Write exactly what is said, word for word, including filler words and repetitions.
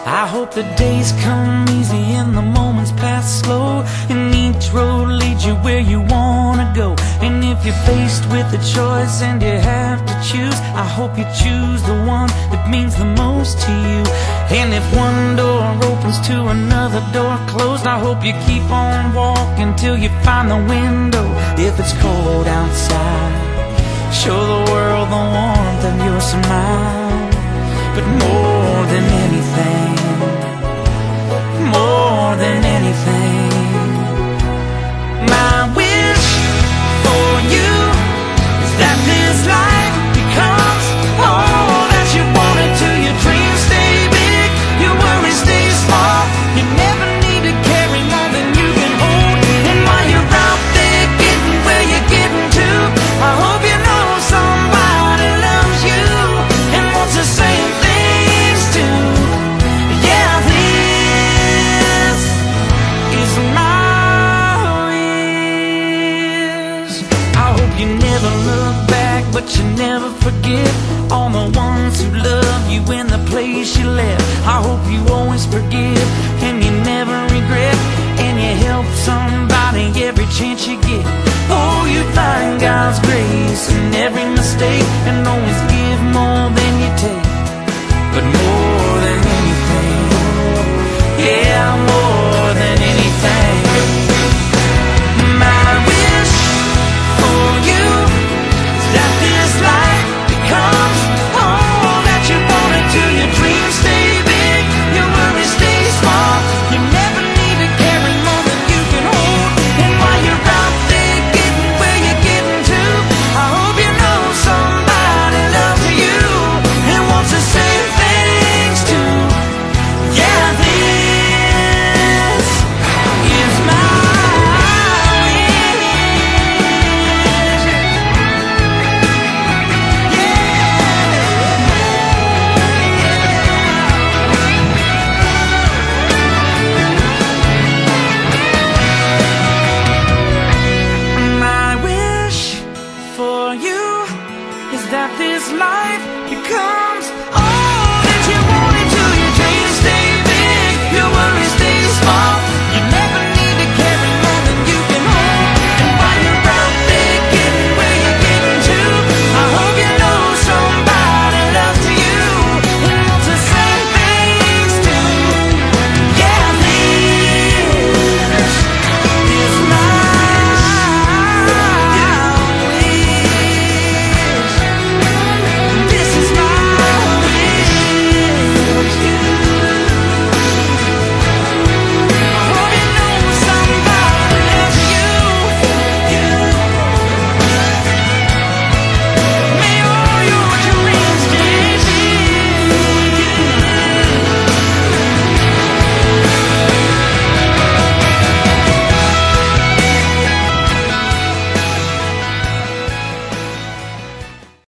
I hope the days come easy and the moments pass slow, and each road leads you where you wanna go. And if you're faced with a choice and you have to choose, I hope you choose the one that means the most to you. And if one door opens to another door closed, I hope you keep on walking till you find the window. If it's cold outside, show the world the warmth of your smile. But more than anything, more than anything, my wish for you is that this life becomes all that you want it to. Your dreams stay big, your worries stay small. You never need to carry more than you can hold. And while you're out there getting where you're getting to, I hope you know somebody loves you and wants the same things too. Yeah, this is my wish. I hope you never look back, but you never forget all the ones who love you in the place you left. I hope you always forgive and you never regret, and you help somebody every chance you get. Oh, you find God's grace in every mistake, and always give more than